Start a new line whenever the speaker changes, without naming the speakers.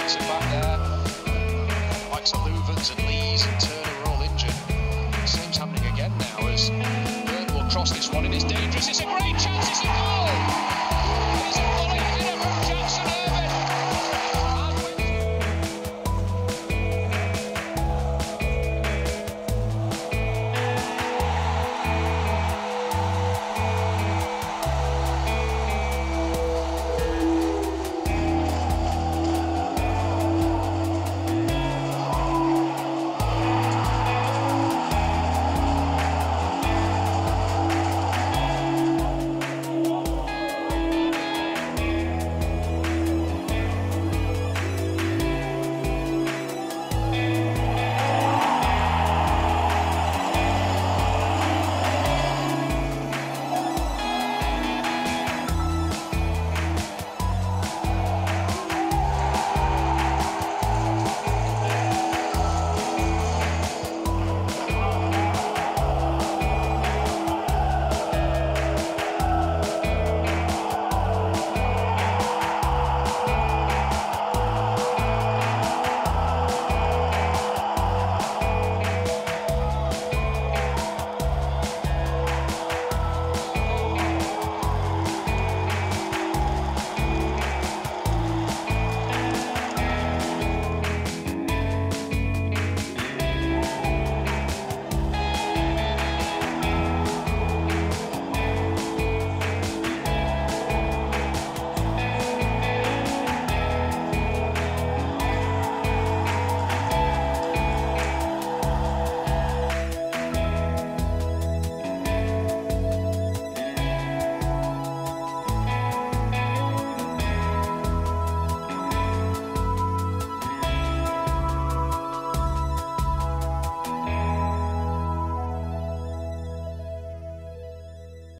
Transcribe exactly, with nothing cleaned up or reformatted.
Johnson back there. Likes of Louvens and Lees and Turner are all injured. Same's happening again now as Burton will cross this one and it's dangerous. It's a great chance. It's a goal.